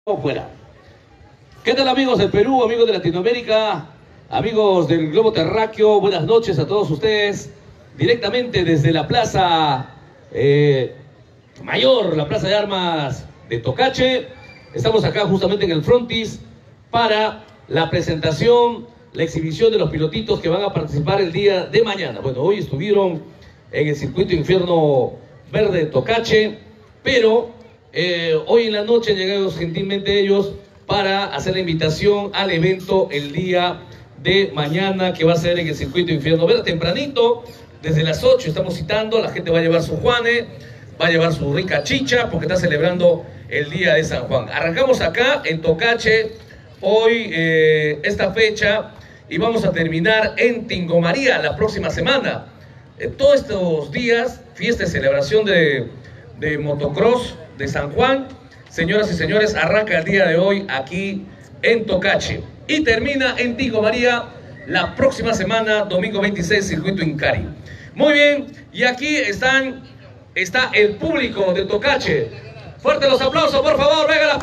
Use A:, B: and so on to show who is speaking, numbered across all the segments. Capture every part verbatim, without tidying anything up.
A: Fuera. ¿Qué tal, amigos del Perú, amigos de Latinoamérica, amigos del globo terráqueo? Buenas noches a todos ustedes, directamente desde la Plaza eh, Mayor, la Plaza de Armas de Tocache. Estamos acá justamente en el frontis para la presentación, la exhibición de los pilotitos que van a participar el día de mañana. Bueno, hoy estuvieron en el circuito Infierno Verde de Tocache, pero eh, hoy en la noche han llegado gentilmente ellos para hacer la invitación al evento el día de mañana, que va a ser en el circuito Infierno Verde, tempranito, desde las ocho estamos citando. La gente va a llevar su juane, va a llevar su rica chicha, porque está celebrando el día de San Juan. Arrancamos acá en Tocache hoy eh, esta fecha y vamos a terminar en Tingo María la próxima semana. Eh, todos estos días, fiesta y celebración de, de motocross de San Juan. Señoras y señores, arranca el día de hoy aquí en Tocache y termina en Tingo María la próxima semana, domingo veintiséis, circuito Incari. Muy bien, y aquí están, está el público de Tocache. Fuerte los aplausos, por favor, venga las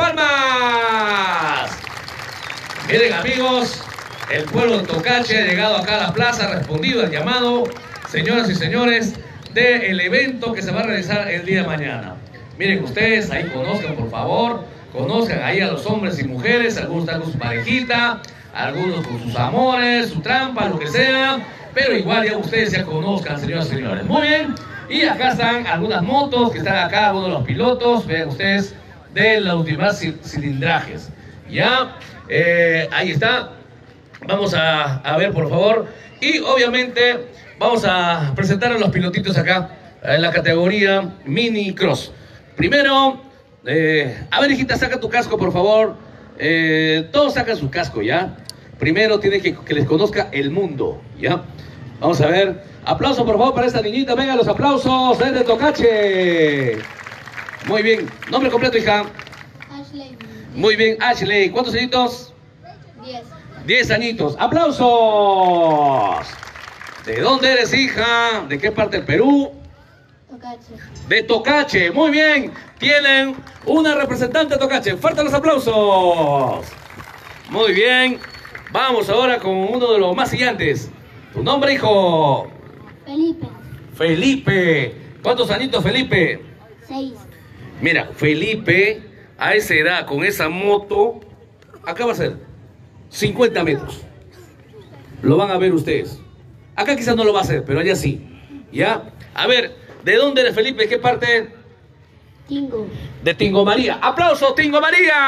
A: palmas. Miren, amigos, el pueblo de Tocache ha llegado acá a la plaza, ha respondido al llamado, señoras y señores, del evento que se va a realizar el día de mañana. Miren ustedes, ahí conozcan, por favor, conozcan ahí a los hombres y mujeres, algunos están con su parejita, algunos con sus amores, su trampa, lo que sea, pero igual ya ustedes ya conozcan, señoras y señores. Muy bien, y acá están algunas motos que están acá, algunos de los pilotos, vean ustedes, de los demás cilindrajes. Ya, eh, ahí está, vamos a, a ver, por favor, y obviamente vamos a presentar a los pilotitos acá, en la categoría Mini Cross. Primero, eh, a ver, hijita, saca tu casco, por favor. Eh, todos sacan su casco, ¿ya? Primero tiene que que les conozca el mundo, ¿ya? Vamos a ver. Aplauso, por favor, para esta niñita. Venga, los aplausos desde Tocache. Muy bien. Nombre completo, hija.
B: Ashley.
A: Muy bien, Ashley. ¿Cuántos añitos?
B: Diez.
A: Diez añitos. ¡Aplausos! ¿De dónde eres, hija? ¿De qué parte del Perú?
B: Tocache.
A: De Tocache, muy bien. Tienen una representante de Tocache. Fuertes los aplausos. Muy bien. Vamos ahora con uno de los más gigantes. ¿Tu nombre, hijo?
B: Felipe.
A: Felipe. ¿Cuántos añitos, Felipe?
B: Seis.
A: Mira, Felipe, a esa edad, con esa moto, acá va a ser cincuenta metros. Lo van a ver ustedes. Acá quizás no lo va a hacer, pero allá sí. ¿Ya? A ver. ¿De dónde eres, Felipe? ¿De qué parte?
B: Tingo.
A: De Tingo María. ¡Aplausos, Tingo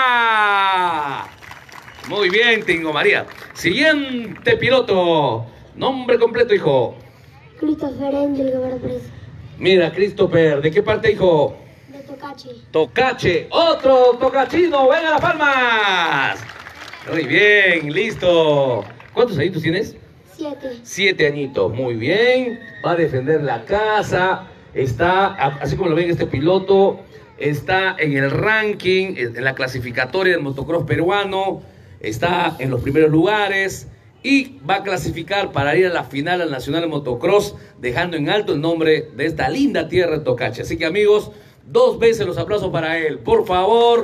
A: María! Muy bien, Tingo María. Siguiente piloto. Nombre completo, hijo.
B: Christopher Angel Guevara Presa.
A: Mira, Christopher. ¿De qué parte, hijo?
B: De Tocache.
A: Tocache. Otro tocachino. ¡Venga las palmas! Muy bien, listo. ¿Cuántos añitos tienes?
B: Siete.
A: Siete añitos. Muy bien. Va a defender la casa. Está, así como lo ven, este piloto está en el ranking, en la clasificatoria del motocross peruano, está en los primeros lugares y va a clasificar para ir a la final al Nacional de Motocross, dejando en alto el nombre de esta linda tierra de Tocache. Así que, amigos, dos veces los aplausos para él, por favor,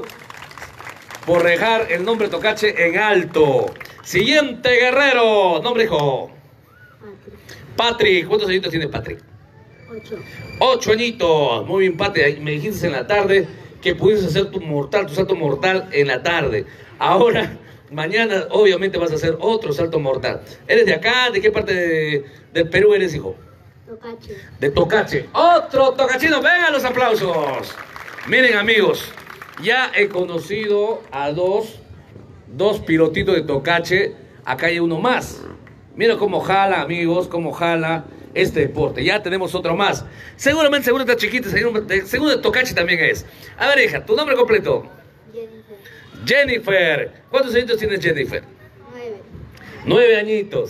A: por dejar el nombre Tocache en alto. Siguiente guerrero, nombre, hijo.
B: Patrick.
A: Patrick. ¿Cuántos añitos tiene Patrick?
B: Ocho.
A: Ocho añitos. Muy bien, Patrick. Me dijiste en la tarde que pudieses hacer tu mortal, tu salto mortal en la tarde. Ahora, mañana, obviamente vas a hacer otro salto mortal. ¿Eres de acá? ¿De qué parte de, del Perú eres, hijo?
B: Tocache.
A: De Tocache. Otro tocachino. Vengan los aplausos. Miren, amigos, ya he conocido a dos, dos pilotitos de Tocache. Acá hay uno más. Mira cómo jala, amigos, cómo jala este deporte. Ya tenemos otro más. Seguramente, seguro está chiquita, seguro de, seguro de Tocache también es. A ver, hija, tu nombre completo.
B: Jennifer.
A: Jennifer. ¿Cuántos añitos tienes, Jennifer?
B: Nueve.
A: Nueve añitos.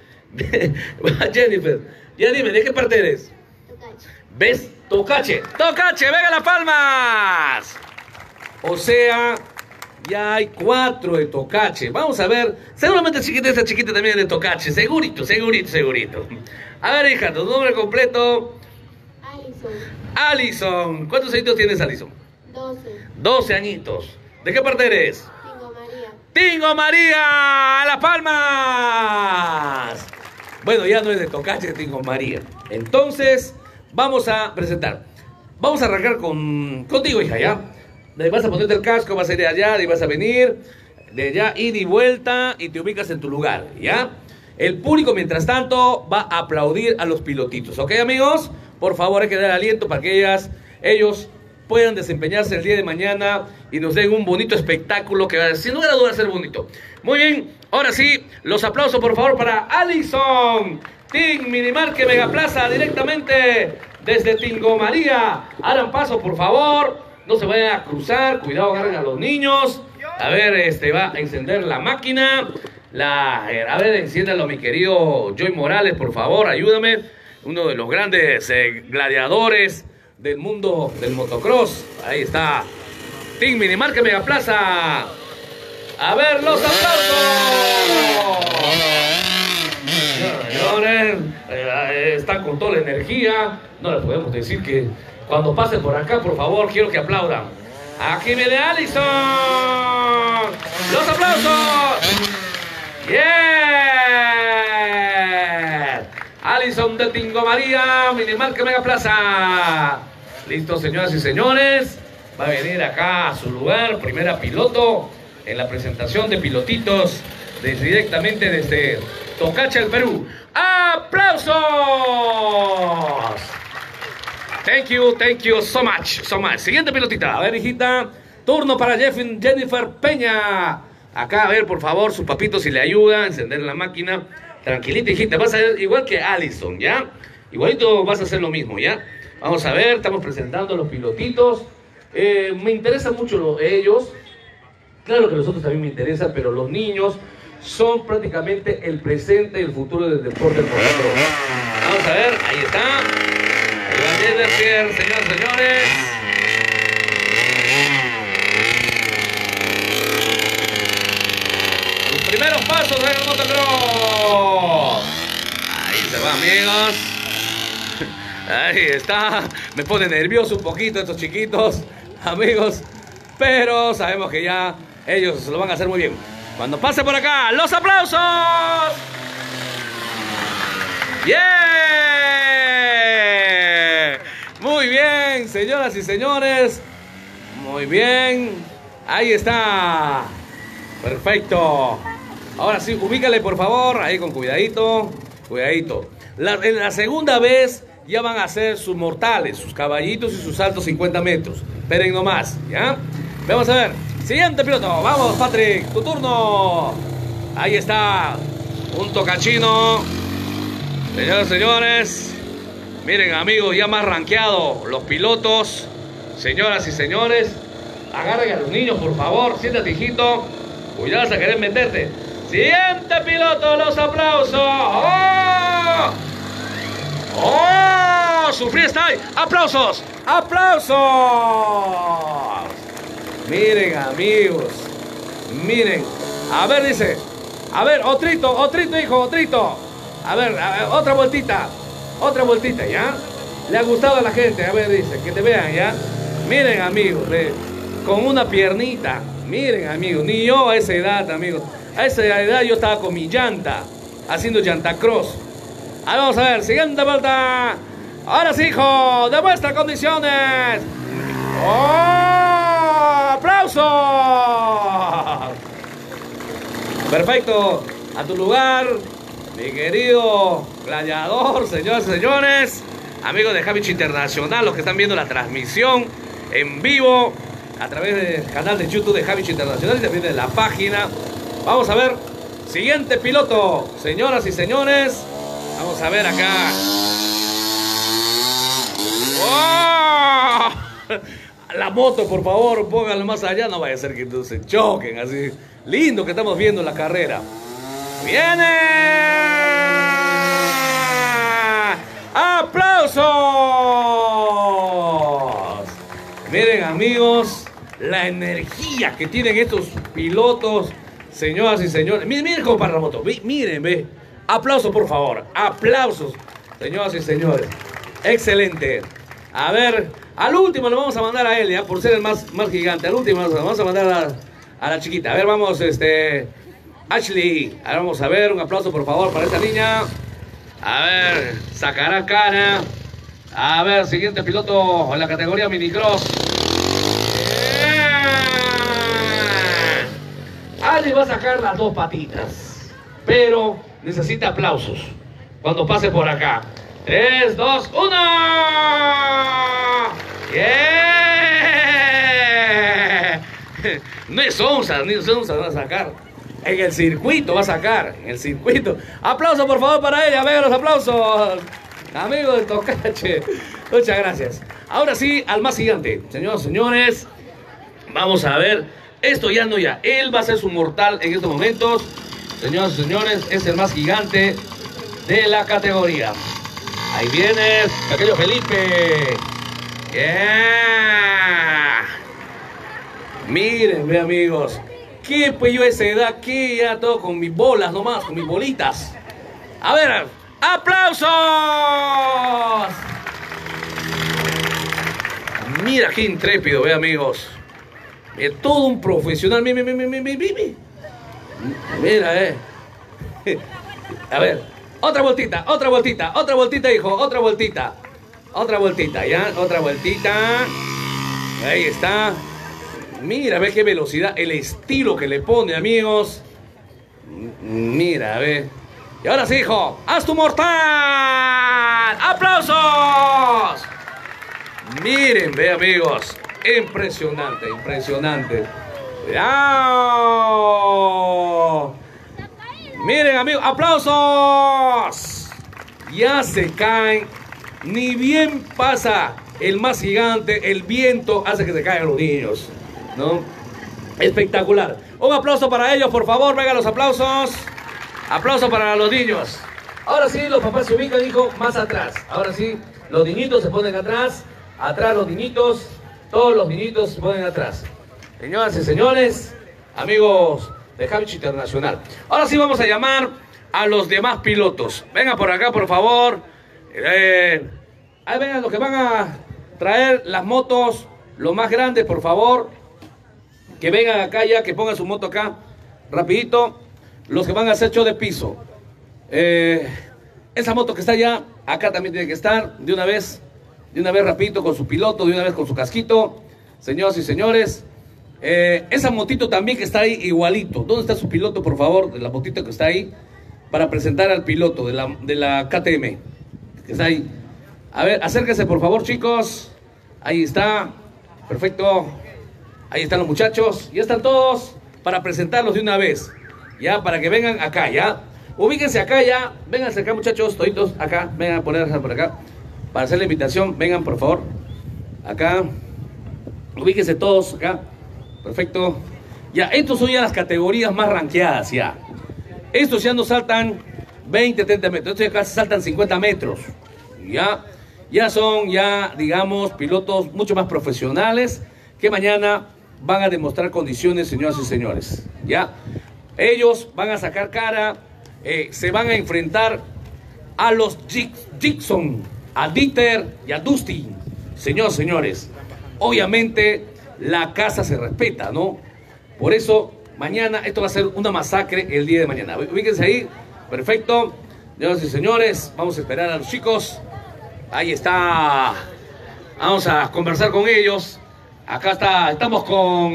A: Jennifer, ya dime, ¿de qué parte eres?
B: Tocache.
A: ¿Ves? Tocache. Tocache, venga las palmas. O sea, ya hay cuatro de Tocache. Vamos a ver. Seguramente chiquita, esta chiquita también es de Tocache. Segurito, segurito, segurito. A ver, hija, tu nombre completo.
B: Alison.
A: Alison. ¿Cuántos añitos tienes, Alison?
B: Doce.
A: Doce añitos. ¿De qué parte eres?
B: Tingo María.
A: ¡Tingo María! ¡A Las Palmas! Bueno, ya no es de Tocache, Tingo María. Entonces, vamos a presentar. Vamos a arrancar con, contigo, hija, ¿ya? Vas a ponerte el casco, vas a ir allá, y vas a venir de allá, ida y vuelta, y te ubicas en tu lugar, ¿ya? El público, mientras tanto, va a aplaudir a los pilotitos, ¿ok, amigos? Por favor, hay que dar aliento para que ellas, ellos puedan desempeñarse el día de mañana y nos den un bonito espectáculo que va a, sin lugar a dudas, ser bonito. Muy bien, ahora sí, los aplausos, por favor, para Alison, Team Minimarket Megaplaza, directamente desde Tingo María. Hagan paso, por favor, no se vayan a cruzar, cuidado, agarren a los niños. A ver, este va a encender la máquina. La, a ver, enciéndalo, mi querido Joy Morales, por favor, ayúdame. Uno de los grandes eh, gladiadores del mundo del motocross. Ahí está. Team Minimarket Megaplaza. A ver, los aplausos. Señores, eh, están con toda la energía. No les podemos decir que cuando pasen por acá, por favor, quiero que aplaudan. Aquí viene Alison. Los aplausos. Yeah. Alison de Tingo María, Minimarket Megaplaza. Listo, señoras y señores. Va a venir acá a su lugar, primera piloto, en la presentación de pilotitos, desde, directamente desde Tocache, el Perú. ¡Aplausos! Thank you, thank you so much, so much. Siguiente pilotita. A ver, hijita. Turno para Jeff, Jennifer Peña. Acá, a ver, por favor, su papito, si le ayuda a encender la máquina. Tranquilita, hijita. Vas a ver igual que Alison, ¿ya? Igualito vas a hacer lo mismo, ¿ya? Vamos a ver, estamos presentando a los pilotitos. Eh, me interesan mucho los, ellos. Claro que los otros también me interesan, pero los niños son prácticamente el presente y el futuro del deporte del motocross. Vamos a ver, ahí está. Ahí va Jennifer, señoras y señores. Los primeros pasos del motocross. Ahí se va, amigos. Ahí está. Me pone nervioso un poquito estos chiquitos, amigos. Pero sabemos que ya ellos lo van a hacer muy bien. Cuando pase por acá, ¡los aplausos! ¡Yeah! Muy bien, señoras y señores. Muy bien. Ahí está. Perfecto. Ahora sí, ubícale, por favor. Ahí con cuidadito. Cuidadito. La, en la segunda vez ya van a hacer sus mortales, sus caballitos y sus saltos cincuenta metros. Esperen nomás, ¿ya? Vamos a ver. Siguiente piloto. Vamos, Patrick. Tu turno. Ahí está. Un tocachino. Señoras y señores. Miren, amigos, ya más rankeado los pilotos. Señoras y señores. Agarren a los niños, por favor. Siéntate, hijito. Cuidado a querer meterte. Siguiente piloto. Los aplausos. ¡Oh! ¡Oh! Su freestyle. ¡Aplausos! ¡Aplausos! Miren, amigos. Miren. A ver, dice. A ver, otrito, otrito, hijo, otrito. A ver, a ver, otra vueltita. Otra vueltita, ¿ya? Le ha gustado a la gente. A ver, dice. Que te vean, ¿ya? Miren, amigos. De, con una piernita. Miren, amigos. Ni yo a esa edad, amigos. A esa edad yo estaba con mi llanta. Haciendo llanta cross. Ahí vamos a ver. Siguiente vuelta. Ahora sí, hijo. Demuestra condiciones. ¡Oh! ¡Aplausos! Perfecto. A tu lugar, mi querido gladiador, señoras y señores. Amigos de Havich Internacional, los que están viendo la transmisión en vivo a través del canal de YouTube de Havich Internacional y también de la página. Vamos a ver. Siguiente piloto, señoras y señores. Vamos a ver acá. ¡Oh! La moto, por favor, pónganlo más allá. No vaya a ser que se choquen así. Lindo que estamos viendo la carrera. ¡Viene! ¡Aplausos! Miren, amigos, la energía que tienen estos pilotos, señoras y señores. Miren, miren cómo para la moto. Miren, ve. Aplausos, por favor. Aplausos, señoras y señores. Excelente. A ver, Al último lo vamos a mandar a él, ya, por ser el más, más gigante. Al último lo vamos a mandar a la, a la chiquita. A ver, vamos, este... Ashley. A ver, vamos a ver, un aplauso por favor para esta niña. A ver, sacará cara. A ver, siguiente piloto en la categoría minicross. Ali va a sacar las dos patitas, pero necesita aplausos cuando pase por acá. tres, dos, uno. ¡Yeah! No es onza, ni es onza va a sacar. En el circuito va a sacar, en el circuito. Aplausos por favor para ella, vengan los aplausos. Amigo del Tocache, muchas gracias. Ahora sí, al más gigante. Señoras y señores, vamos a ver. Esto ya no ya. Él va a ser su mortal en estos momentos. Señoras y señores, es el más gigante de la categoría. Ahí viene, pequeño Felipe. Yeah. Miren, ve amigos. ¿Qué pues yo a esa edad? ¿Qué? Ya todo con mis bolas nomás, con mis bolitas. A ver, ¡aplausos! Mira qué intrépido, ve amigos. Es todo un profesional. Mira, mira, mira, mira, mira. Mira, eh. A ver, otra vueltita, otra vueltita, otra vueltita, hijo, otra vueltita. Otra vueltita, ya, otra vueltita. Ahí está. Mira, ve qué velocidad, el estilo que le pone, amigos. Mira, ve. Y ahora sí, hijo, haz tu mortal. ¡Aplausos! Miren, ve, amigos. Impresionante, impresionante. ¡Cuidado! Miren, amigos, aplausos. Ya se caen. Ni bien pasa el más gigante, el viento hace que se caigan los niños, ¿no? Espectacular. Un aplauso para ellos, por favor, vengan los aplausos. Aplauso para los niños. Ahora sí, los papás se ubican, hijo, más atrás. Ahora sí, los niñitos se ponen atrás. Atrás los niñitos. Todos los niñitos se ponen atrás. Señoras y señores, amigos de Havich Internacional. Ahora sí vamos a llamar a los demás pilotos. Vengan por acá, por favor. Eh, ahí vengan los que van a traer las motos, los más grandes, por favor. Que vengan acá ya, que pongan su moto acá, rapidito. Los que van a hacer show de piso. Eh, esa moto que está allá, acá también tiene que estar, de una vez. De una vez rapidito con su piloto, de una vez con su casquito. Señoras y señores, eh, esa motito también que está ahí igualito. ¿Dónde está su piloto, por favor? De la motito que está ahí, para presentar al piloto de la, de la K T M, que está ahí. A ver, acérquense por favor, chicos. Ahí está, perfecto. Ahí están los muchachos, ya están todos para presentarlos de una vez. Ya, para que vengan acá, ya. Ubíquense acá ya, vénganse acá muchachos, toditos acá, vengan a ponerse por acá. Para hacer la invitación, vengan por favor. Acá. Ubíquense todos acá. Perfecto. Ya, estos son ya las categorías más ranqueadas ya. Estos ya no saltan veinte, treinta metros. Estos ya casi saltan cincuenta metros. Ya. Ya son ya, digamos, pilotos mucho más profesionales que mañana van a demostrar condiciones, señoras y señores. Ya. Ellos van a sacar cara. Eh, se van a enfrentar a los Dixon, a Dieter y a Dusty. Señores, señores, obviamente la casa se respeta, ¿no? Por eso, mañana, esto va a ser una masacre el día de mañana. Ubíquense ahí, perfecto. Señoras y señores, vamos a esperar a los chicos. Ahí está. Vamos a conversar con ellos. Acá está, estamos con...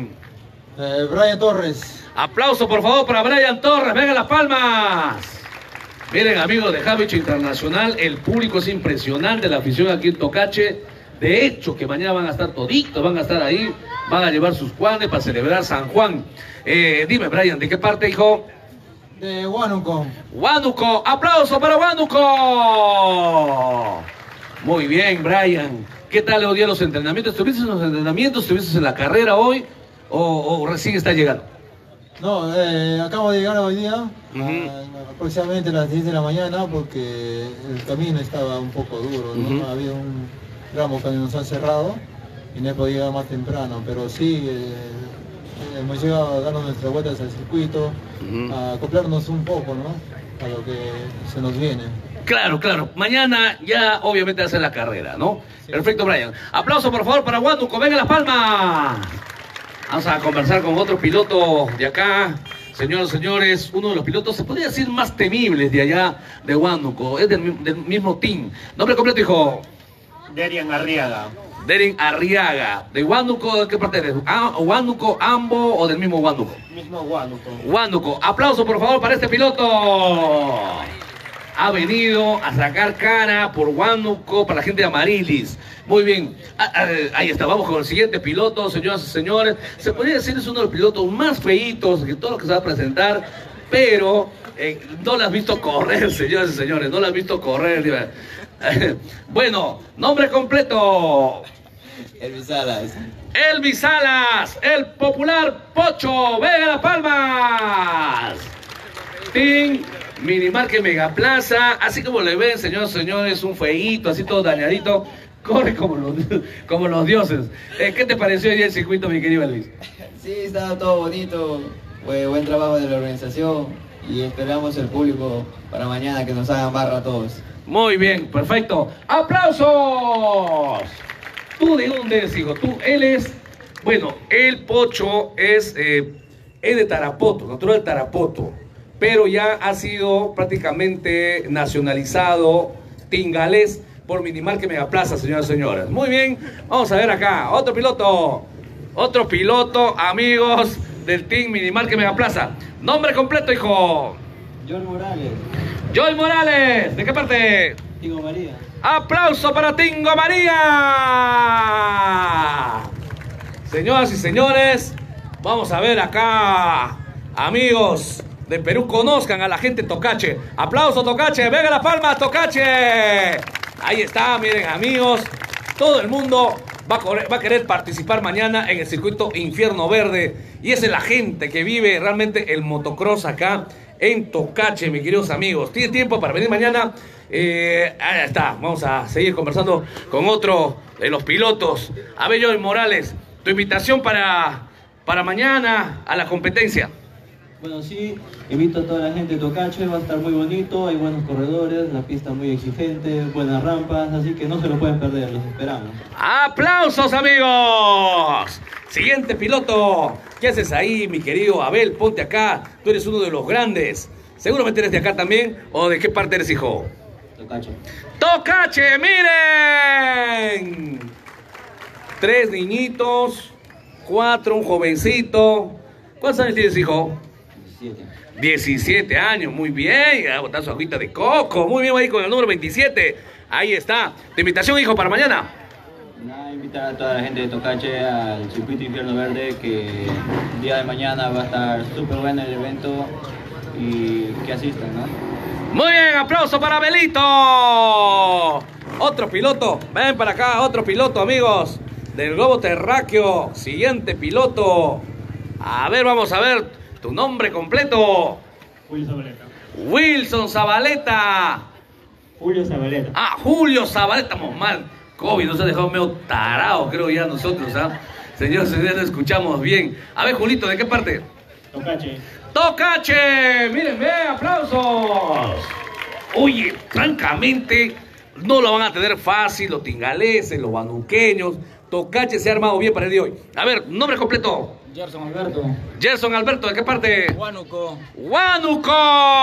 C: Eh, Brian Torres.
A: Aplauso, por favor, para Brian Torres. Vengan las palmas. Miren, amigos de Havich Internacional, el público es impresionante, la afición aquí en Tocache. De hecho, que mañana van a estar toditos, van a estar ahí, van a llevar sus cuanes para celebrar San Juan. Eh, dime, Brian, ¿de qué parte, hijo?
C: De Huánuco.
A: Huánuco, aplauso para Huánuco. Muy bien, Brian. ¿Qué tal hoy día los entrenamientos? ¿Estuviste en los entrenamientos? ¿Estuviste en la carrera hoy? ¿O, o recién está llegando?
C: No, eh, acabo de llegar hoy día,
A: Uh-huh.
C: a, aproximadamente a las diez de la mañana, porque el camino estaba un poco duro, ¿no?
A: Uh-huh.
C: Había un tramo que nos han cerrado y no he podido llegar más temprano, pero sí, eh, hemos llegado a darnos nuestras vueltas al circuito,
A: Uh-huh.
C: a acoplarnos un poco, ¿no? A lo que se nos viene.
A: Claro, claro. Mañana ya obviamente hace la carrera, ¿no? Sí. Perfecto, Brian. Aplauso, por favor, para Huánuco. Venga Las Palmas. Vamos a conversar con otro piloto de acá. Señoras y señores, uno de los pilotos, se podría decir, más temibles de allá de Huánuco. Es del, del mismo team. Nombre completo, hijo.
D: Derian Arriaga.
A: Derian Arriaga. ¿De Huánuco? ¿De qué parte eres? Ah, ¿Huánuco, Ambo o del mismo Huánuco?
D: Mismo Huánuco.
A: Huánuco. Aplauso, por favor, para este piloto. Ha venido a sacar cara por Huánuco para la gente de Amarilis. Muy bien, ah, ah, ahí está, vamos con el siguiente piloto, señoras y señores. Se podría decir es uno de los pilotos más feitos que todo lo que se va a presentar, pero eh, no lo has visto correr, señoras y señores, no lo has visto correr. Bueno, nombre completo.
E: Elvis Salas.
A: Elvis Salas, el popular Pocho, venga Las Palmas. Team Minimarque Megaplaza, así como le ven, señores y señores, un feíto, así todo dañadito. Corre como los, como los dioses. Eh, ¿Qué te pareció hoy día el circuito, mi querido Elvis?
E: Sí, estaba todo bonito. Fue buen trabajo de la organización. Y esperamos el público para mañana que nos hagan barra a todos.
A: Muy bien, perfecto. ¡Aplausos! ¿Tú de dónde eres, hijo? Tú, él es... Bueno, el Pocho es, eh, es de Tarapoto, natural de Tarapoto. Pero ya ha sido prácticamente nacionalizado tingalés por Minimarque Megaplaza, señoras y señores. Muy bien, vamos a ver acá, otro piloto, otro piloto, amigos del Team Minimarque Megaplaza. Nombre completo, hijo.
F: Joel Morales.
A: Joel Morales, ¿de qué parte?
F: Tingo María.
A: Aplauso para Tingo María. Señoras y señores, vamos a ver acá, amigos de Perú, conozcan a la gente Tocache. Aplauso, Tocache, venga Las Palmas, Tocache. Ahí está, miren, amigos, todo el mundo va a, correr, va a querer participar mañana en el circuito Infierno Verde. Y esa es la gente que vive realmente el motocross acá en Tocache, mis queridos amigos. ¿Tiene tiempo para venir mañana? Eh, ahí está, vamos a seguir conversando con otro de los pilotos. A ver, Joel Morales, tu invitación para, para mañana a la competencia.
F: Bueno, sí, invito a toda la gente de Tocache, va a estar muy bonito, hay buenos corredores, la pista muy exigente, buenas rampas, así que no se lo pueden perder, los esperamos.
A: ¡Aplausos, amigos! Siguiente piloto, ¿qué haces ahí, mi querido Abel? Ponte acá, tú eres uno de los grandes. Seguramente eres de acá también, ¿o de qué parte eres, hijo?
F: Tocache.
A: ¡Tocache, miren! Tres niñitos, cuatro, un jovencito. ¿Cuántos años tienes, hijo? diecisiete años, muy bien, a botar su agüita de coco, muy bien ahí con el número veintisiete, ahí está, tu invitación, hijo, para mañana.
F: Nada, invitar a toda la gente de Tocache al circuito Infierno Verde, que el día de mañana va a estar súper bueno el evento y que asistan, ¿no?
A: Muy bien, aplauso para Belito. Otro piloto, ven para acá, otro piloto, amigos, del globo terráqueo, siguiente piloto. A ver, vamos a ver. Tu nombre completo.
D: Julio Zabaleta.
A: Wilson Zabaleta.
D: Julio Zabaleta.
A: Ah, Julio Zabaleta. Estamos mal. COVID nos ha dejado medio tarado, creo ya nosotros, ¿ah? Señor, señor, no escuchamos bien. A ver, Julito, ¿de qué parte?
D: Tocache.
A: ¡Tocache! Miren, vean, aplausos. Oye, francamente, no lo van a tener fácil los tingaleses, los huánuqueños. Tocache se ha armado bien para el día de hoy. A ver, nombre completo.
F: Gerson Alberto.
A: Gerson Alberto, ¿de qué parte?
F: Huánuco.
A: ¡Huánuco!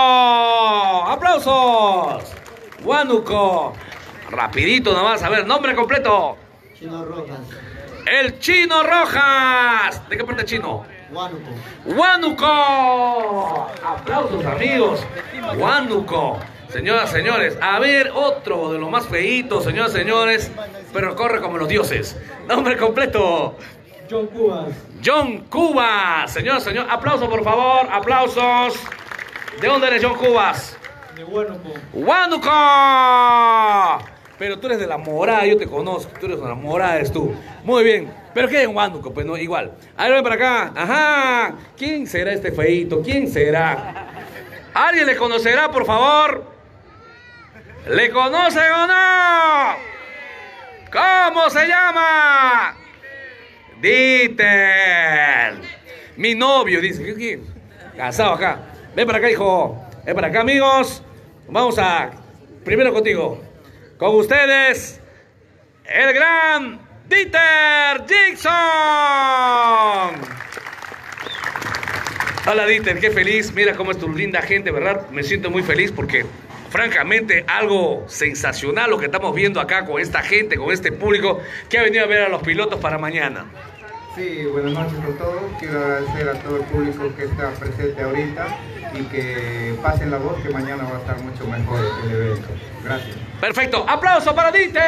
A: ¡Aplausos! ¡Huánuco! Rapidito nomás, a ver, nombre completo.
E: Chino Rojas.
A: El Chino Rojas. ¿De qué parte Chino?
E: Huánuco.
A: ¡Huánuco! Aplausos, amigos. Huánuco. Señoras, señores, a ver, otro de los más feitos, señoras, señores, pero corre como los dioses. Nombre completo.
F: John Cubas.
A: John Cubas. Señor, señor, aplausos por favor, aplausos. ¿De dónde eres, John Cubas?
F: De Huánuco.
A: ¡Huánuco! Pero tú eres de la morada, yo te conozco, tú eres de la morada, eres tú. Muy bien, pero ¿qué hay en Huánuco? Pues no, igual. Ahí ven para acá, ajá. ¿Quién será este feíto? ¿Quién será? ¿Alguien le conocerá, por favor? ¿Le conocen o no? ¿Cómo se llama? Dieter, mi novio, dice. ¿Quién? Casado acá. Ven para acá, hijo. Ven para acá, amigos. Vamos a primero contigo. Con ustedes, el gran Dieter Jackson. Hola Dieter, qué feliz. Mira cómo es tu linda gente, ¿verdad? Me siento muy feliz porque, francamente, algo sensacional lo que estamos viendo acá con esta gente, con este público que ha venido a ver a los pilotos para mañana.
G: Sí, buenas noches a todos. Quiero agradecer a todo el público que está presente ahorita y que pasen la voz que mañana va a estar mucho mejor el evento. Gracias.
A: Perfecto, aplauso para Dieter.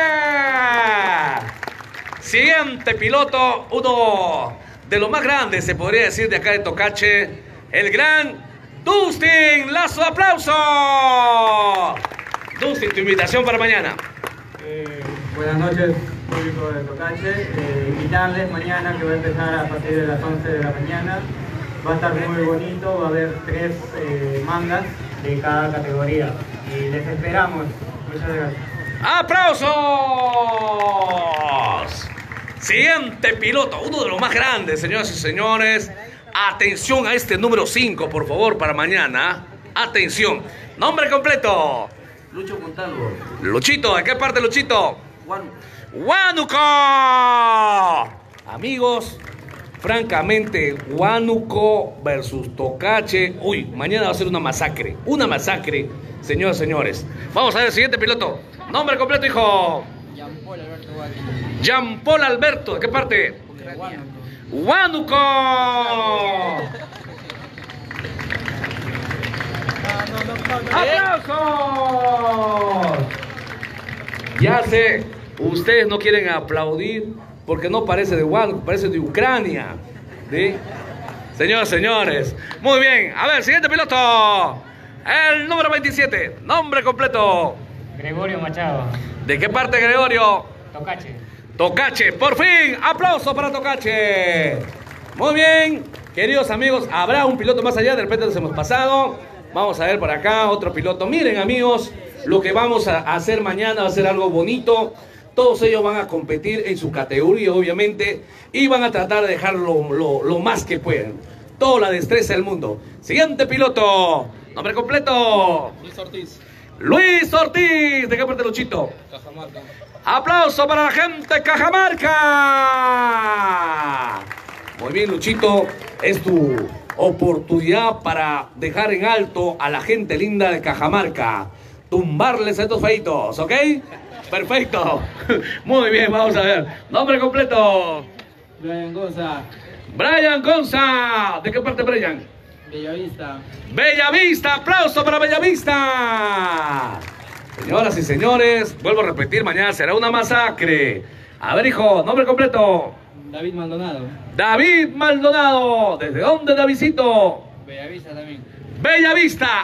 A: Siguiente piloto, uno de los más grandes, se podría decir, de acá de Tocache, el gran Dustin Lazo. Aplauso. Dustin, tu invitación para mañana.
H: Eh, buenas noches, público de Tocache. Eh, invitarles mañana, que va a empezar a partir de las once de la mañana. Va a estar muy bonito, va a haber tres eh, mangas de cada categoría. Y les esperamos. Muchas gracias.
A: ¡Aplausos! Siguiente piloto, uno de los más grandes, señoras y señores. Atención a este número cinco, por favor, para mañana. Atención. Nombre completo.
I: Lucho Montalvo.
A: Luchito, ¿de qué parte, Luchito?
I: Juan.
A: ¡Huánuco! Amigos, francamente, Huánuco versus Tocache. Uy, mañana va a ser una masacre. Una masacre, señoras y señores. Vamos a ver el siguiente piloto. Nombre completo, hijo.
I: Jean-Paul Alberto Valle.
A: Jean-Paul Alberto, ¿de qué parte? ¡Huánuco! ¡Aplausos! Ya sé, ustedes no quieren aplaudir porque no parece de Huánuco, parece de Ucrania. ¿Sí? Señoras y señores, muy bien. A ver, siguiente piloto. El número veintisiete, nombre completo.
H: Gregorio Machado.
A: ¿De qué parte, Gregorio?
H: Tocache.
A: Tocache, por fin, aplauso para Tocache. Muy bien, queridos amigos, habrá un piloto más allá, de repente nos hemos pasado. Vamos a ver por acá otro piloto. Miren, amigos, lo que vamos a hacer mañana va a ser algo bonito. Todos ellos van a competir en su categoría, obviamente, y van a tratar de dejar lo, lo, lo más que puedan. Toda la destreza del mundo. Siguiente piloto, nombre completo.
I: Luis Ortiz.
A: Luis Ortiz, ¿de qué parte, Luchito?
I: Cajamarca.
A: ¡Aplauso para la gente de Cajamarca! Muy bien, Luchito, es tu oportunidad para dejar en alto a la gente linda de Cajamarca. Tumbarles a estos feitos, ¿ok? Perfecto. Muy bien, vamos a ver. Nombre completo.
I: Brian Gonza.
A: Brian Gonza. ¿De qué parte, Brian?
I: Bellavista.
A: Bellavista, aplauso para Bellavista. Señoras y señores, vuelvo a repetir, mañana será una masacre. A ver, hijo, nombre completo.
I: David Maldonado.
A: David Maldonado. ¿Desde dónde, Davidcito?
I: Bellavista también.
A: Bellavista,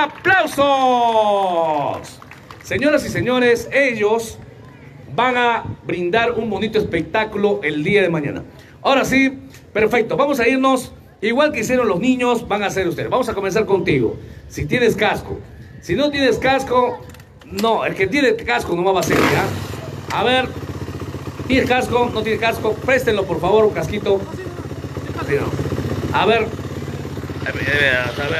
A: aplausos. Señoras y señores, ellos van a brindar un bonito espectáculo el día de mañana. Ahora sí, perfecto, vamos a irnos. Igual que hicieron los niños, van a hacer ustedes. Vamos a comenzar contigo. Si tienes casco. Si no tienes casco, no. El que tiene casco no va a ser, ¿ya? A ver. ¿Tienes casco? ¿No tienes casco? Préstenlo, por favor, un casquito. Sí, no. A ver. A ver.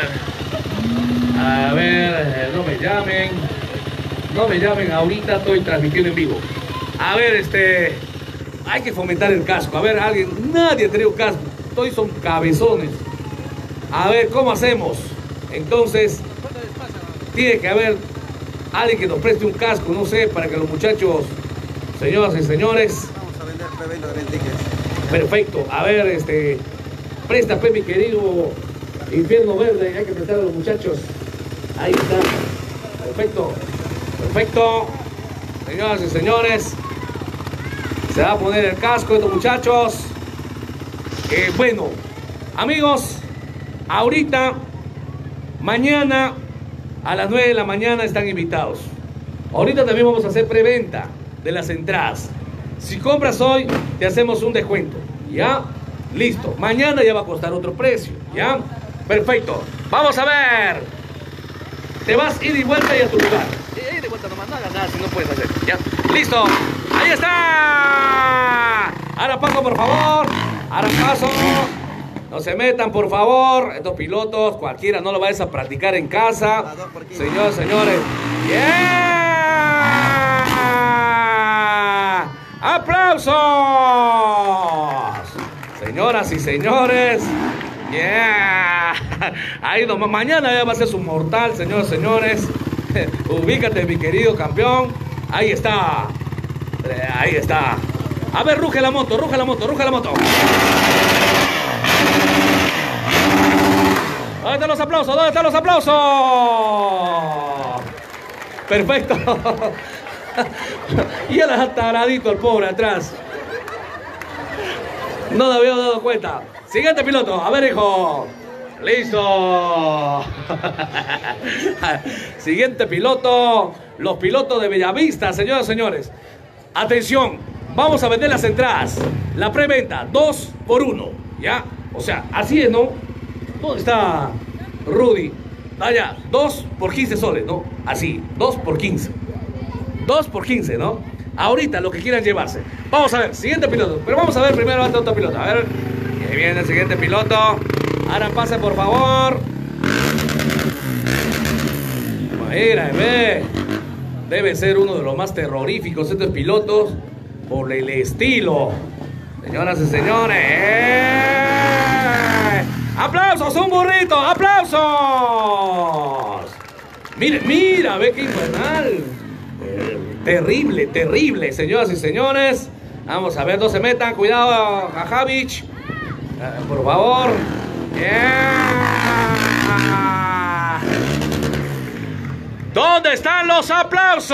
A: A ver. No me llamen. No me llamen ahorita. Estoy transmitiendo en vivo. A ver, este... Hay que fomentar el casco. A ver, alguien... Nadie ha tenido casco. Todos son cabezones. A ver, ¿cómo hacemos? Entonces, tiene que haber alguien que nos preste un casco, no sé, para que los muchachos, señoras y señores...
J: Vamos a vender preventa de tickets.
A: Perfecto. A ver, este... Presta, pe, mi querido Infierno Verde. Hay que prestar a los muchachos. Ahí está. Perfecto. Perfecto. Señoras y señores, se va a poner el casco de estos muchachos. Eh, bueno, amigos, ahorita, mañana a las nueve de la mañana están invitados. Ahorita también vamos a hacer preventa de las entradas. Si compras hoy, te hacemos un descuento, ¿ya? Listo, mañana ya va a costar otro precio, ¿ya? Perfecto, vamos a ver. Te vas ida y vuelta y a tu lugar. Ida y vuelta nomás, no hagas nada si no puedes hacer, ¿ya? Listo, ahí está. Ahora paso, por favor. Ahora paso. No se metan, por favor. Estos pilotos, cualquiera, no lo vayas a practicar en casa. Señores, señores. ¡Bien! ¡Aplausos! Señoras y señores. Yeah. Ahí nomás. Mañana ya va a ser su mortal, señores y señores. Ubícate, mi querido campeón. Ahí está. Ahí está. A ver, ruge la moto, ruge la moto, ruge la moto. ¿Dónde están los aplausos? ¿Dónde están los aplausos? Perfecto. Y él está taradito el pobre atrás. No me había dado cuenta. Siguiente piloto. A ver, hijo. Listo. Siguiente piloto. Los pilotos de Bellavista, señoras y señores. Atención. Vamos a vender las entradas. La preventa, dos por uno. ¿Ya? O sea, así es, ¿no? ¿Dónde está Rudy? Allá, dos por quince soles, ¿no? Así, dos por quince. dos por quince, ¿no? Ahorita lo que quieran llevarse. Vamos a ver, siguiente piloto. Pero vamos a ver primero a este otro piloto. A ver, ahí viene el siguiente piloto. Ahora pase, por favor. Mira, ve. Debe ser uno de los más terroríficos estos pilotos por el estilo. Señoras y señores. ¡Eh! ¡Aplausos! ¡Un burrito! ¡Aplausos! Mira, mira, ve qué infernal. Eh, terrible, terrible, señoras y señores. Vamos a ver, no se metan. Cuidado a Javich. Eh, por favor. Yeah. ¿Dónde están los aplausos?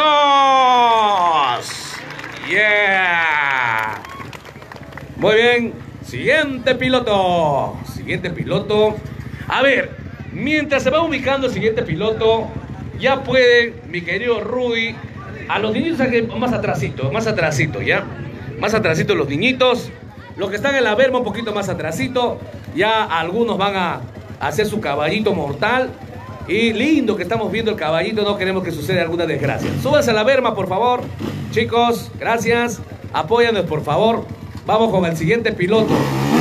A: Yeah. Muy bien. Siguiente piloto. Siguiente piloto. A ver, mientras se va ubicando el siguiente piloto, ya pueden, mi querido Rudy, a los niñitos aquí más atrasito, más atrasito, ¿ya? Más atrasito los niñitos. Los que están en la berma un poquito más atrasito. Ya algunos van a hacer su caballito mortal. Y lindo que estamos viendo el caballito, no queremos que suceda alguna desgracia. Súbanse a la berma, por favor. Chicos, gracias. Apóyanos, por favor. Vamos con el siguiente piloto.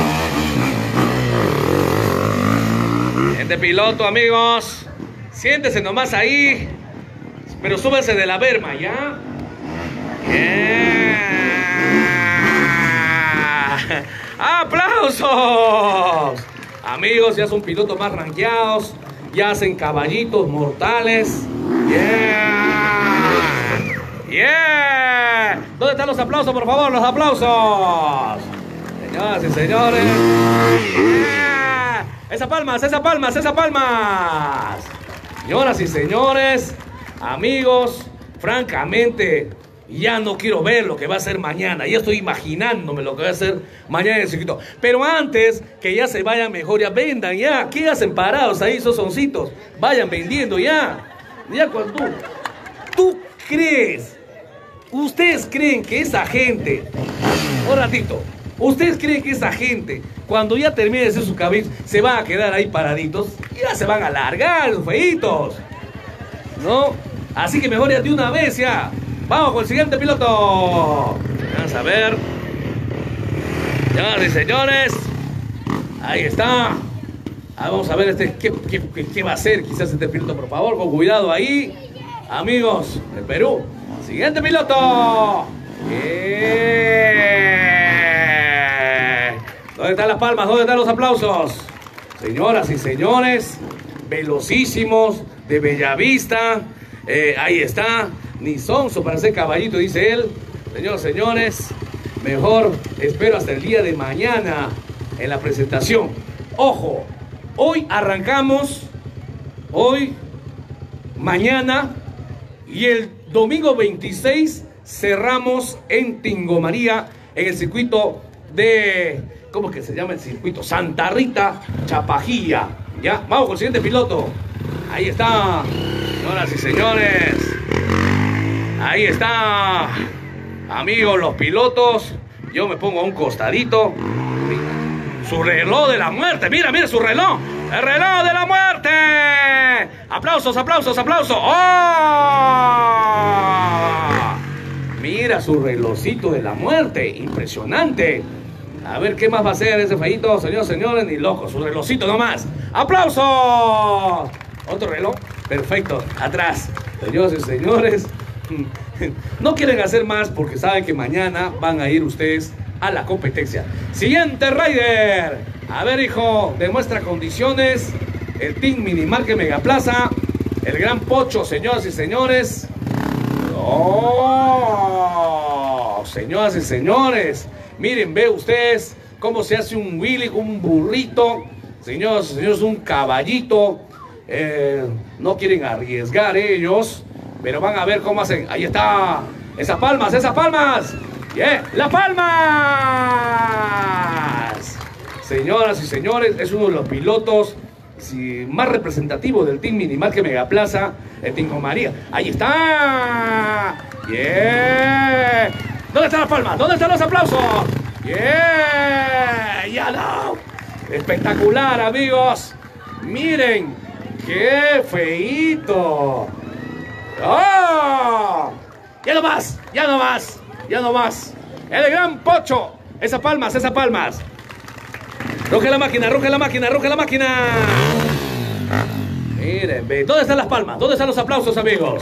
A: Siguiente piloto, amigos. Siéntese nomás ahí. Pero súbanse de la berma, ¿ya? Yeah. ¡Aplausos! Amigos, ya son pilotos más rankeados. Ya hacen caballitos mortales. ¡Yeah! ¡Yeah! ¿Dónde están los aplausos, por favor? ¡Los aplausos! Señoras y señores. ¡Yeah! ¡Esas palmas, esas palmas, esas palmas! Señoras y señores, amigos, francamente, ya no quiero ver lo que va a ser mañana. Ya estoy imaginándome lo que va a ser mañana en el circuito. Pero antes, que ya se vayan mejor, ya vendan, ya. ¿Qué hacen parados ahí esos oncitos? Vayan vendiendo ya. Ya cuando tú, tú crees, ustedes creen que esa gente, un ratito, ustedes creen que esa gente, cuando ya termine de hacer su cabello, se van a quedar ahí paraditos, ya se van a largar los feitos, ¿no? Así que mejor ya de una vez ya. Vamos con el siguiente piloto. Vamos a ver. Señoras y señores. Ahí está. Ah, vamos a ver este qué, qué, qué, qué va a hacer quizás este piloto, por favor. Con cuidado ahí. Amigos de Perú. Siguiente piloto. Yeah. ¿Dónde están las palmas? ¿Dónde están los aplausos? Señoras y señores. Velocísimos de Bellavista. Eh, ahí está. Ni sonso para ser caballito, dice él. Señores, señores, mejor espero hasta el día de mañana en la presentación. Ojo, hoy arrancamos, hoy, mañana y el domingo veintiséis cerramos en Tingomaría, en el circuito de, ¿cómo es que se llama el circuito? Santa Rita, Chapajilla. Ya, vamos con el siguiente piloto. Ahí está, señoras y señores. Ahí está, amigos, los pilotos. Yo me pongo a un costadito. Su reloj de la muerte. Mira, mira su reloj. El reloj de la muerte. Aplausos, aplausos, aplausos. ¡Oh! Mira su relojcito de la muerte. Impresionante. A ver qué más va a hacer ese feíto, señores, señores. Ni loco, su relojcito nomás. ¡Aplausos! Otro reloj. Perfecto. Atrás. Señores y señores. No quieren hacer más porque saben que mañana van a ir ustedes a la competencia. Siguiente rider. A ver, hijo, demuestra condiciones. El Team Minimarket Megaplaza. El Gran Pocho, señoras y señores. ¡Oh! Señoras y señores. Miren, ve ustedes cómo se hace un wheelie, un burrito. Señoras y señores, un caballito. Eh, no quieren arriesgar ellos, pero van a ver cómo hacen. Ahí está. Esas palmas, esas palmas. Yeah. ¡Las palmas! Señoras y señores, es uno de los pilotos si, más representativos del Team Minimarket Megaplaza, el Tingo María. Ahí está. Yeah. ¿Dónde están las palmas? ¿Dónde están los aplausos? Yeah. Ya no. Espectacular, amigos. Miren, qué feíto. ¡Oh! Ya no más, ya no más, ya no más. El Gran Pocho. Esas palmas, esas palmas. Ruge la máquina, ruge la máquina, ruge la máquina. Miren, ve. ¿Dónde están las palmas? ¿Dónde están los aplausos, amigos?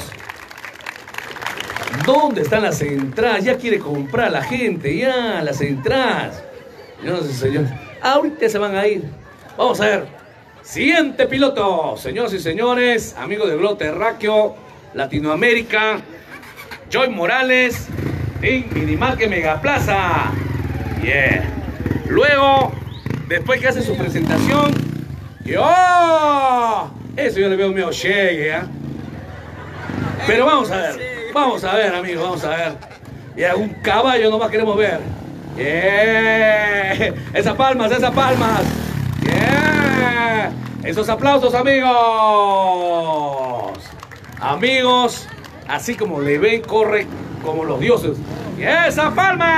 A: ¿Dónde están las entradas? Ya quiere comprar la gente, ya, las entradas. Señoras y señores, ahorita se van a ir. Vamos a ver. Siguiente piloto. Señoras y señores, amigos del Globo Terráqueo, Latinoamérica, Joy Morales, Team Minimarket Megaplaza. Yeah. Luego, después que hace su presentación, ¡oh! Eso yo le veo medio llegue, ¿eh? Pero vamos a ver. Vamos a ver, amigos, vamos a ver. Yeah, un caballo nomás queremos ver. Yeah. Esas palmas, esas palmas. Yeah. Esos aplausos, amigos. Amigos, así como le ven, corre como los dioses. Yeah. Esa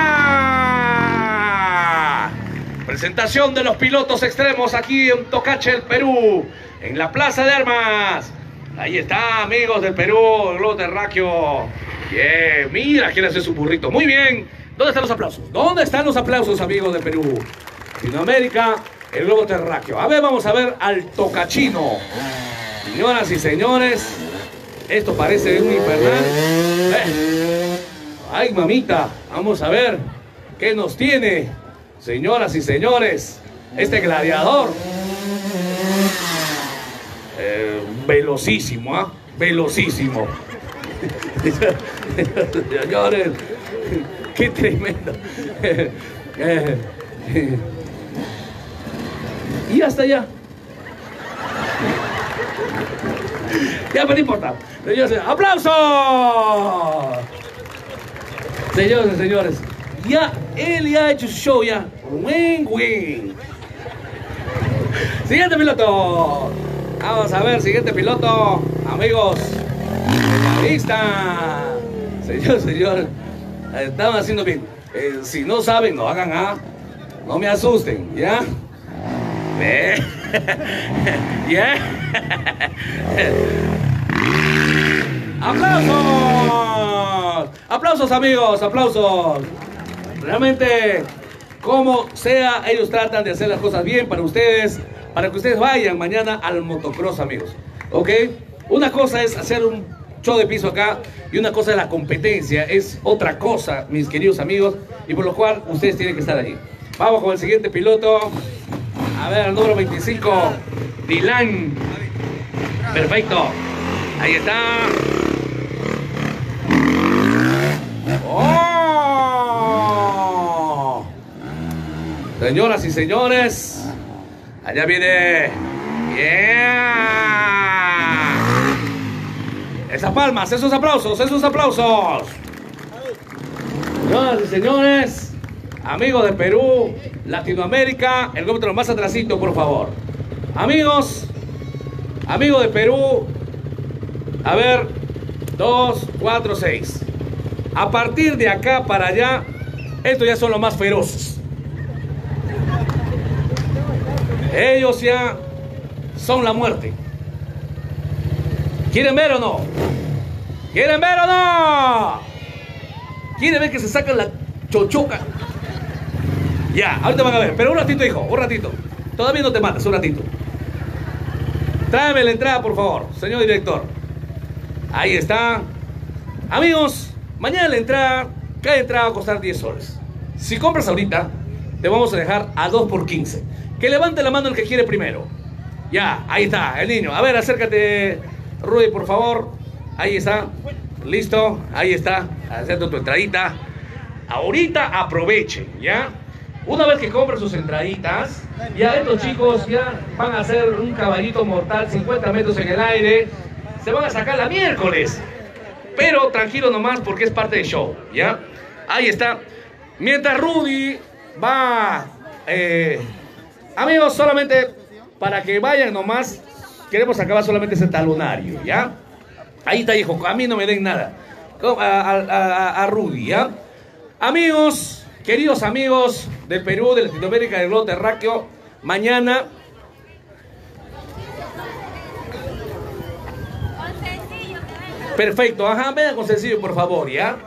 A: palma. Presentación de los pilotos extremos aquí en Tocache, el Perú, en la Plaza de Armas. Ahí está, amigos del Perú, el Globo Terráqueo. Yeah, mira quién hace su burrito. Muy bien. ¿Dónde están los aplausos? ¿Dónde están los aplausos, amigos del Perú? Latinoamérica, el Globo Terráqueo. A ver, vamos a ver al tocachino. Señoras y señores, esto parece un infernal. Eh. Ay, mamita, vamos a ver qué nos tiene. Señoras y señores, este gladiador. Eh, velocísimo, ¿ah? ¿eh? Velocísimo. Señores, qué tremendo. Y hasta allá. Ya, pero no importa. Señores, ¡aplausos! Señores y señores, ya él ya ha hecho su show ya. Wing, wing. Siguiente piloto. Vamos a ver, siguiente piloto. Amigos, está. Señor, señor, estamos haciendo bien. Eh, si no saben, no hagan A. No me asusten, ¿ya? ¿Eh? ¿Ya? ¡Aplausos! ¡Aplausos, amigos! ¡Aplausos! Realmente, como sea, ellos tratan de hacer las cosas bien para ustedes, para que ustedes vayan mañana al motocross, amigos. ¿Ok? Una cosa es hacer un show de piso acá y una cosa es la competencia. Es otra cosa, mis queridos amigos, y por lo cual ustedes tienen que estar ahí. Vamos con el siguiente piloto. A ver, el número veinticinco, Dylan. Perfecto. Ahí está. ¡Oh! Señoras y señores, allá viene. ¡Yeah! Esas palmas, esos aplausos, esos aplausos. Señoras y señores, amigos de Perú, Latinoamérica, el gómetro más atrasito, por favor. Amigos, amigos de Perú, a ver, dos, cuatro, seis. A partir de acá para allá, estos ya son los más feroces. Ellos ya son la muerte. ¿Quieren ver o no? ¿Quieren ver o no? ¿Quieren ver que se sacan la chochoca? Ya, ahorita van a ver, pero un ratito, hijo, un ratito. Todavía no te matas, un ratito. Tráeme la entrada, por favor, señor director. Ahí está. Amigos, Mañana la entrada, cada entrada va a costar diez soles. Si compras ahorita, te vamos a dejar a dos por quince. Que levante la mano el que quiere primero. Ya, ahí está, el niño. A ver, acércate, Rudy, por favor. Ahí está. Listo, ahí está. Acepto tu entradita. Ahorita aprovechen, ¿ya? Una vez que compren sus entraditas, ya estos chicos ya van a hacer un caballito mortal, cincuenta metros en el aire. Se van a sacar la miércoles. Pero tranquilo nomás porque es parte del show, ¿ya? Ahí está. Mientras Rudy va... Eh, amigos, solamente para que vayan nomás, queremos acabar solamente ese talonario, ¿ya? Ahí está, hijo, a mí no me den nada. A, a, a, a Rudy, ¿ya? Amigos, queridos amigos del Perú, de Latinoamérica, del globo terráqueo, mañana... Perfecto, ajá, vengan con sencillo, por favor, ¿ya?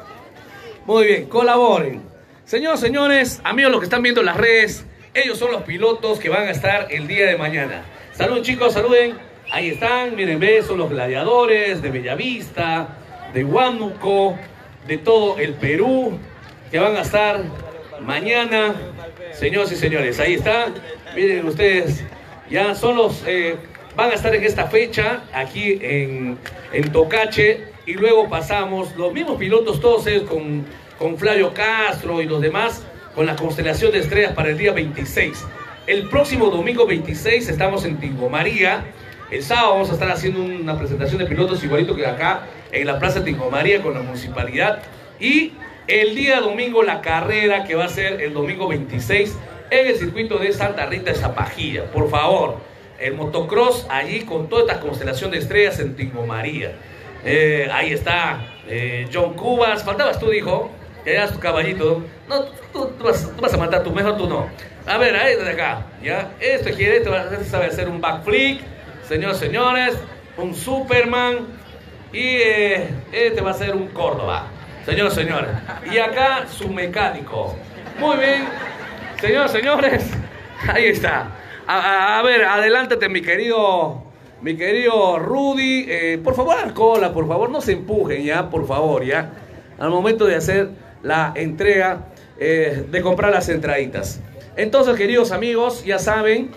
A: Muy bien, colaboren. Señoras, señores, amigos, los que están viendo las redes, ellos son los pilotos que van a estar el día de mañana. Saluden, chicos, saluden. Ahí están, miren, ve, son los gladiadores de Bellavista, de Huánuco, de todo el Perú, que van a estar mañana. Señoras y señores, ahí está. Miren ustedes, ya son los... Eh, van a estar en esta fecha, aquí en, en Tocache, y luego pasamos, los mismos pilotos, todos ellos con, con Flavio Castro y los demás, con la constelación de estrellas para el día veintiséis. El próximo domingo veintiséis estamos en Tingo María. El sábado vamos a estar haciendo una presentación de pilotos igualito que acá en la Plaza Tingo María con la municipalidad. Y el día domingo la carrera que va a ser el domingo veintiséis en el circuito de Santa Rita de Zapajilla. Por favor, el motocross allí con toda esta constelación de estrellas en Tingo María. Eh, ahí está eh, John Cubas. Faltabas tú, dijo. Que hagas tu caballito. No, tú, tú, vas, tú vas a matar tú, mejor tú no. A ver, ahí de acá, ¿ya? Este quiere, este, va, este sabe hacer un backflip, señores, señores, un Superman. Y eh, este va a ser un Córdoba, señores, señores. Y acá su mecánico. Muy bien, señores, señores. Ahí está. A, a, a ver, adelántate, mi querido, mi querido Rudy. Eh, por favor, a cola, por favor, no se empujen, ya, por favor, ya. Al momento de hacer la entrega, eh, de comprar las entraditas. Entonces, queridos amigos, ya saben,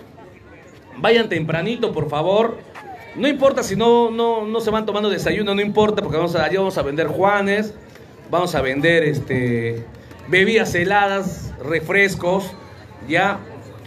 A: vayan tempranito, por favor. No importa si no, no, no se van tomando desayuno, no importa, porque vamos a, allí vamos a vender juanes, vamos a vender este, bebidas heladas, refrescos, ya,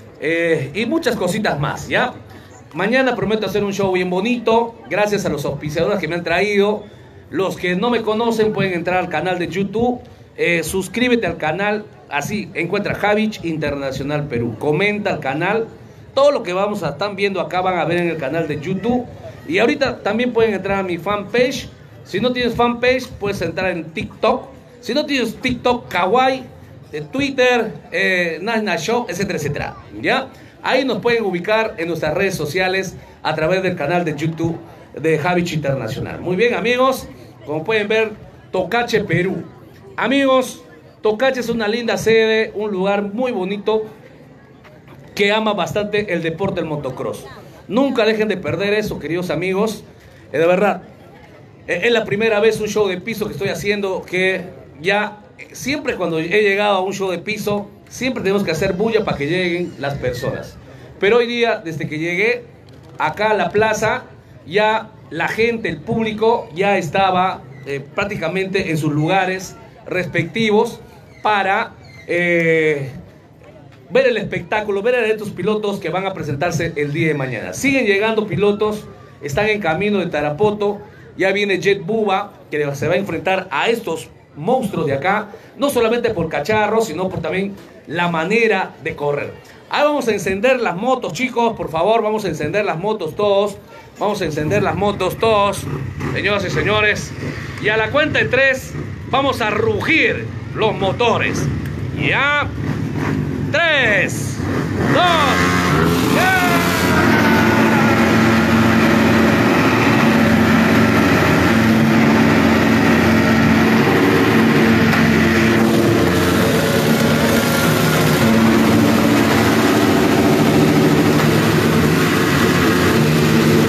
A: eh, y muchas cositas más, ya. Mañana prometo hacer un show bien bonito, gracias a los auspiciadores que me han traído. Los que no me conocen pueden entrar al canal de YouTube, eh, suscríbete al canal, así encuentra Havich Internacional Perú, comenta al canal, todo lo que vamos a estar viendo acá van a ver en el canal de YouTube. Y ahorita también pueden entrar a mi fanpage. Si no tienes fanpage, puedes entrar en TikTok. Si no tienes TikTok, Kawaii, eh, Twitter, eh, Nasna Show, etcétera, etcétera, ¿ya? Ahí nos pueden ubicar en nuestras redes sociales a través del canal de YouTube de Havich Internacional. Muy bien, amigos, como pueden ver, Tocache, Perú. Amigos, Tocache es una linda sede, un lugar muy bonito que ama bastante el deporte del motocross. Nunca dejen de perder eso, queridos amigos. Eh, de verdad, eh, es la primera vez un show de piso que estoy haciendo, que ya eh, siempre cuando he llegado a un show de piso, siempre tenemos que hacer bulla para que lleguen las personas. Pero hoy día, desde que llegué acá a la plaza, ya la gente, el público, ya estaba eh, prácticamente en sus lugares respectivos para eh, ver el espectáculo, ver a estos pilotos que van a presentarse el día de mañana. Siguen llegando pilotos, están en camino de Tarapoto, ya viene Jet Buba, que se va a enfrentar a estos monstruos de acá, no solamente por cacharros, sino por también la manera de correr. Ahora vamos a encender las motos, chicos, por favor, vamos a encender las motos todos. Vamos a encender las motos todos, señoras y señores. Y a la cuenta de tres, vamos a rugir los motores. Ya. Tres, dos, ya.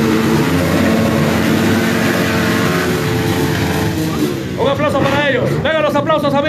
A: Un aplauso para ellos. ¡Venga!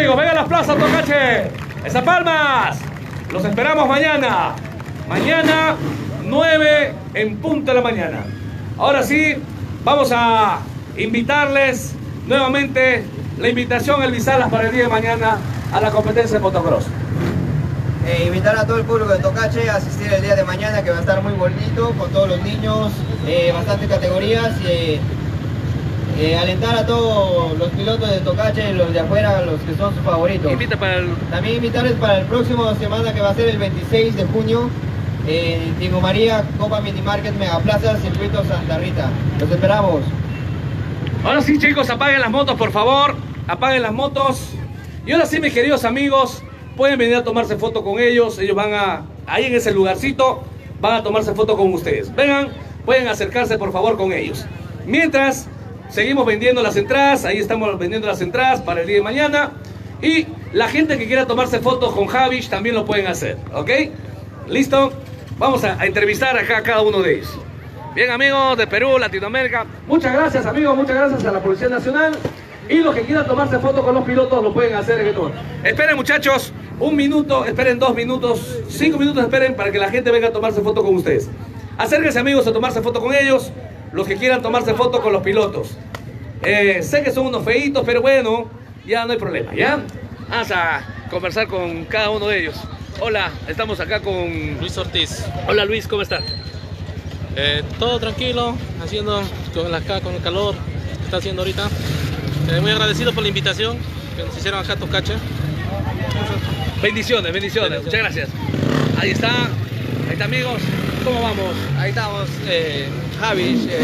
A: amigos, vengan a las plazas Tocache. Esas palmas. Los esperamos mañana. Mañana, nueve en punto de la mañana. Ahora sí, vamos a invitarles nuevamente la invitación Elvis Salas para el día de mañana a la competencia de motocross.
E: Eh, invitar a todo el público de Tocache a asistir el día de mañana, que va a estar muy bonito, con todos los niños, eh, bastantes categorías, y eh, eh, alentar a todos los pilotos de Tocache, los de afuera, los que son sus favoritos.
A: Invita para el...
E: También invitarles para el próximo semana, que va a ser el veintiséis de junio, en Diego María, Copa Mini Market, Megaplaza, Circuito Santa Rita. Los esperamos.
A: Ahora sí, chicos, apaguen las motos, por favor. Apaguen las motos. Y ahora sí, mis queridos amigos, pueden venir a tomarse foto con ellos. Ellos van a, ahí en ese lugarcito, van a tomarse foto con ustedes. Vengan, pueden acercarse por favor con ellos. Mientras, seguimos vendiendo las entradas. Ahí estamos vendiendo las entradas para el día de mañana. Y la gente que quiera tomarse fotos con Javich también lo pueden hacer, ¿ok? ¿Listo? Vamos a, a entrevistar acá a cada uno de ellos. Bien, amigos de Perú, Latinoamérica. Muchas gracias, amigos. Muchas gracias a la Policía Nacional. Y los que quieran tomarse fotos con los pilotos lo pueden hacer en este momento. Esperen, muchachos, un minuto, esperen dos minutos, cinco minutos esperen para que la gente venga a tomarse foto con ustedes. Acérquense, amigos, a tomarse foto con ellos, los que quieran tomarse foto con los pilotos. Eh, sé que son unos feitos, pero bueno, ya no hay problema, ¿ya? Vamos a conversar con cada uno de ellos. Hola, estamos acá con
K: Luis Ortiz.
A: Hola, Luis, ¿cómo estás?
K: Eh, todo tranquilo, haciendo con, la, con el calor que está haciendo ahorita. Eh, muy agradecido por la invitación que nos hicieron acá a Tocache.
A: Bendiciones, bendiciones, muchas gracias. Ahí está, ahí está, amigos. ¿Cómo vamos?
I: Ahí estamos, eh, Javich. Eh,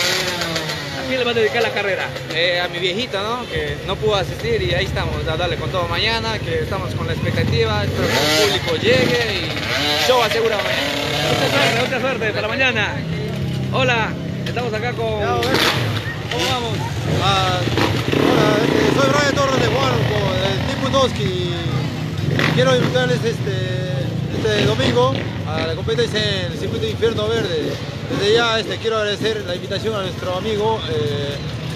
A: ¿A quién le va a dedicar la carrera?
I: Eh, a mi viejita, ¿no? Que no pudo asistir, y ahí estamos a darle con todo mañana, que estamos con la expectativa. Espero que el público llegue y show asegurado mañana.
A: Mucha suerte, mucha suerte para mañana. Hola, estamos acá con... ¿Cómo vamos?
J: Ah, hola, este, soy Brian Torres de Huánuco, del Team Bundoski, y quiero invitarles este, este domingo a la competencia en el Circuito Infierno Verde. Desde ya este, quiero agradecer la invitación a nuestro amigo eh,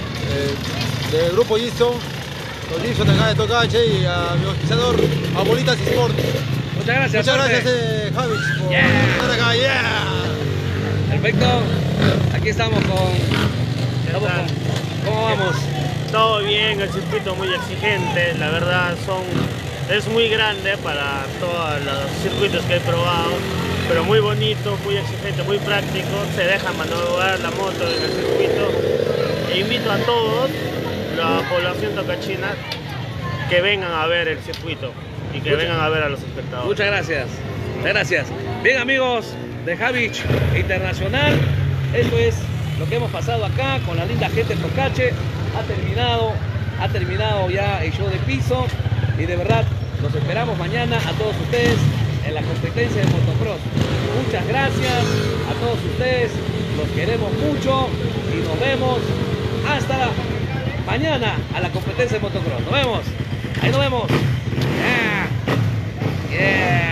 J: eh, del Grupo Gibson, los Gibson de acá de Tocache, y a mi auspiciador, Abuelitas Sport.
A: Muchas gracias.
J: Muchas
A: suerte.
J: gracias, eh, Javich, por
A: Yeah.
J: estar acá. Yeah.
A: Perfecto. Aquí estamos con... Estamos con... ¿Cómo vamos?
D: Todo bien, el circuito muy exigente, la verdad son, es muy grande para todos los circuitos que he probado, pero muy bonito, muy exigente, muy práctico, se deja maniobrar la moto en el circuito. E invito a todos, la población tocachina, que vengan a ver el circuito y que
A: Muchas,
D: vengan a ver a los espectadores.
A: Muchas gracias, muchas gracias. Bien, amigos de Javich Internacional, esto es lo que hemos pasado acá con la linda gente de Tocache. Ha terminado, ha terminado ya el show de piso, y de verdad los esperamos mañana a todos ustedes en la competencia de motocross. Muchas gracias a todos ustedes, los queremos mucho y nos vemos hasta mañana a la competencia de motocross. Nos vemos, ahí nos vemos. Yeah. Yeah.